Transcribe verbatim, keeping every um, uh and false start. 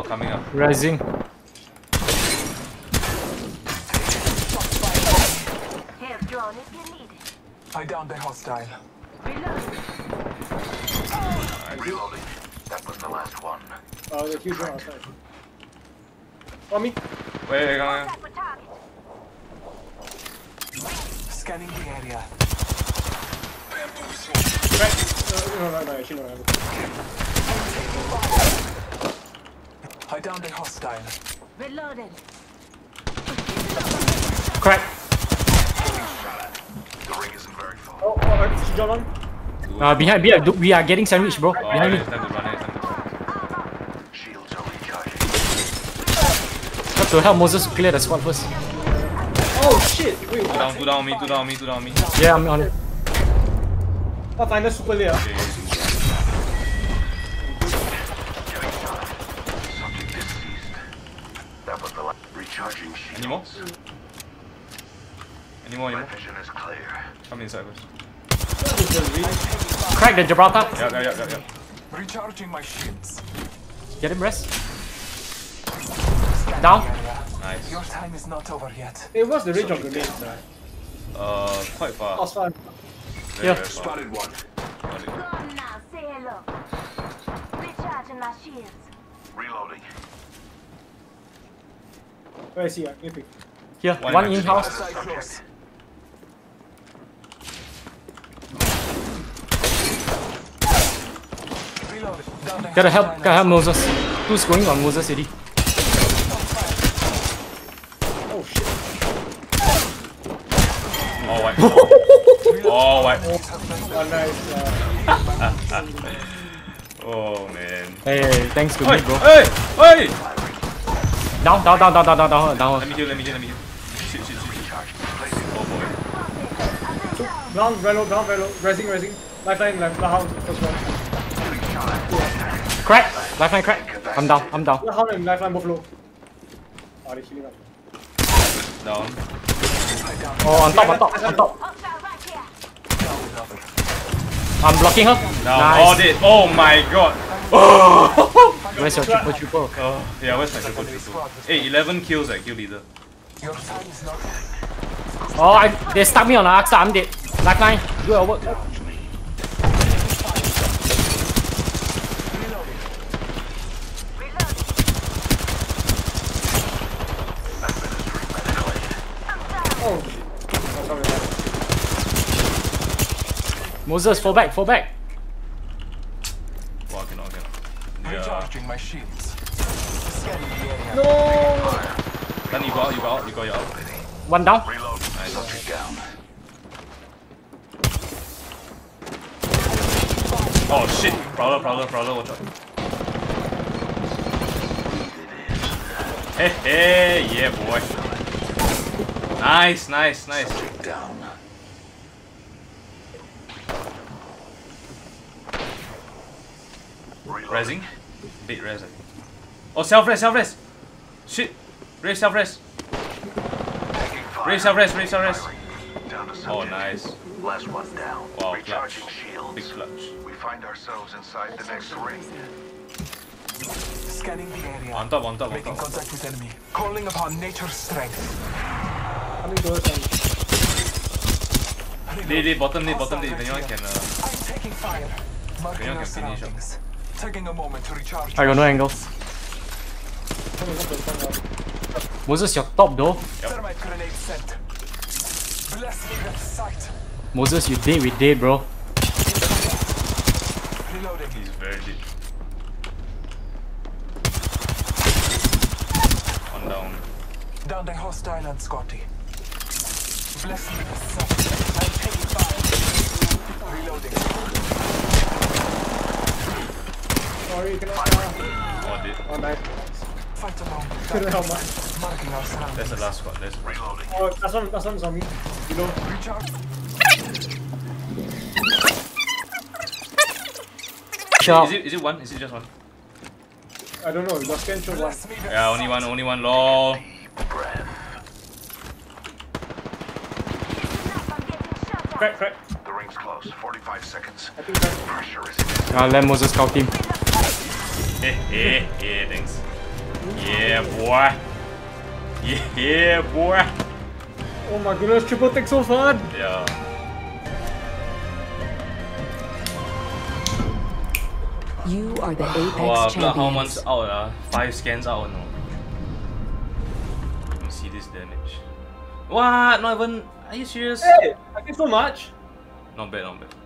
coming up. Rising. I downed a hostile. Reloading. That was the last one. Oh, the huge one outside. On me. Wait, wait, come on. Scanning the area. Right. No, no, no, no, actually, no. I downed a hostile. Reloaded. Crack. The ring isn't very far. Oh, oh, she jumped on. Uh, behind, behind, we are getting sandwich, bro. Oh, Behind me. it's time to run, it's time to run. Shields are recharging. Have to help Moses to clear the squad first. Oh shit! Wait, Two down, two down on me, two down on me, two down on me. Yeah, I'm on it. what final super layer? Okay. Subject is seized. That was the last. Recharging shields. Any more? Any more, any My more? vision is clear. Come inside first. Crack the Gibraltar. Yeah, yeah, yeah, yeah, yeah. Recharging my shields. Get him, rest. Scanning Down. the area. Nice. Your time is not over yet. Hey, what's the range of grenades? Uh, Uh, quite far. Last one. Very, Yeah. very far. Spotted one. Got it. Come now, say hello. Recharging my shields. Reloading. Where is he? Uh, Epic. Here, One one in in my house. Hostile close. Reloaded. Downed a Gotta help, hostile. gotta help Moses. Who's going on Moses City? Oh shit. Oh, white. Oh, white. Oh, nice. Uh, Oh, man. Hey, thanks to Hey, me, bro. hey, hey! Down, down, down, down, down, down, down, down. Let me heal, let me heal, let me heal. Shit, shit, shit, shit. Oh, boy. ground, very low, ground, very low. Rising, rising. Lifeline, left, Bloodhound, first one. Crack. Lifeline crack. I'm down, I'm down. Bloodhound and Lifeline both low. Oh, they're healing up. Down. Oh, on top, on top, on top. Hostile right here. I'm blocking her. Down. Nice. Oh, dead. Oh, my God. Oh! Where's your triple triple? Oh, yeah, where's my triple triple? Hey, eleven kills at kill leader. Your time is not. Oh, I, they stuck me on the Aksa. I'm dead. Lifeline, do your work. Oh shit. Oh, sorry. Moses, fall back, fall back. Wow, cannot, cannot. Yeah. Recharging my shields. Scanning the area. No! Then you go out, you go out, you go out. One down. Reload. Subject down. Oh, shit. Prowler, prowler, prowler, watch out. Hey, hey, yeah, boy. Nice, nice, nice. Subject down. Resing? Bait res, I think. Oh, self-res, self-res! Shit! Raise self-res! Raise self-res, raise self-res! Down to subject. Oh, nice. Last one down. Wow, Recharging clutch. shields. Big clutch. We find ourselves inside the next ring. Scanning the area. On top, on top, on Making top. contact with enemy. Calling upon nature's strength. Coming towards them. They, they, bottom, they, bottom, they. If anyone can, uh... I'm taking fire. Marking Anyone our can finish up. surroundings. Taking a moment to recharge. I got no angles. Moses, you're top though. Thermite grenade sent. Bless me with sight. Moses, you dead, we dead, bro. Reloading. He's very deep. One down. Down the hostile and Scotty. Bless me with sight. I'm taking fire. Reloading. Sorry, you cannot. Uh, Oh, dead. oh, nice. Fight along. Couldn't help much. Marking our surroundings. That's the last squad, that's the last squad. Reloading. Oh, that's one, that's one's on me. You know. Recharge. Sure. Is it, is it one? Is it just one? I don't know. Your scan shows one. Bless me with Yeah, only one, only one. Lol. Breath. Crack, crack. The ring's close. forty-five seconds. I think crack. Pressure is in. Uh, let Moses scout team. Hey, hey, hey, thanks. Yeah, boy. Yeah, boy. Oh my goodness, triple tick so fun. Yeah. You are the Apex Wow, Bloodhound champions. one's out. Uh, five scans out. No. Let me see this damage. What? Not even. Are you serious? Hey, I think so much. Not bad, not bad.